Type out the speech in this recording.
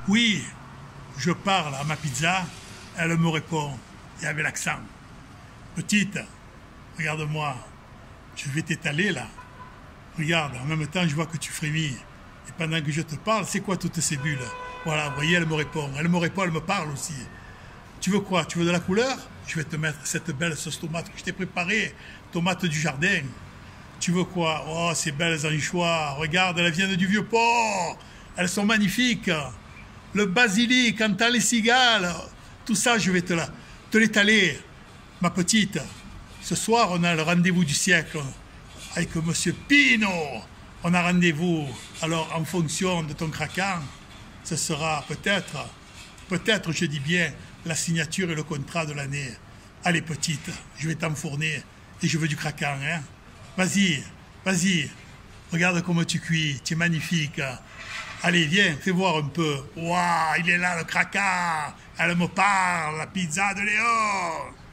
Oui, je parle à ma pizza, elle me répond, et avec l'accent. Petite, regarde-moi, je vais t'étaler là. Regarde, en même temps, je vois que tu frémis. Et pendant que je te parle, c'est quoi toutes ces bulles? Voilà, vous voyez, elle me répond. Elle me répond, elle me parle aussi. Tu veux quoi? Tu veux de la couleur? Je vais te mettre cette belle sauce tomate que je t'ai préparée, tomate du jardin. Tu veux quoi? Oh, ces belles anchois. Regarde, elles viennent du Vieux-Port. Elles sont magnifiques. Le basilic, entends les cigales. Tout ça, je vais te l'étaler. Ma petite, ce soir, on a le rendez-vous du siècle avec Monsieur Pino. On a rendez-vous. Alors, en fonction de ton craquant, ce sera peut-être, je dis bien, la signature et le contrat de l'année. Allez, petite, je vais t'enfourner et je veux du craquant, hein. Vas-y, vas-y, regarde comment tu cuis, tu es magnifique. Allez, viens, fais voir un peu. Waouh, il est là, le craquant. Elle me parle, la pizza de Léon.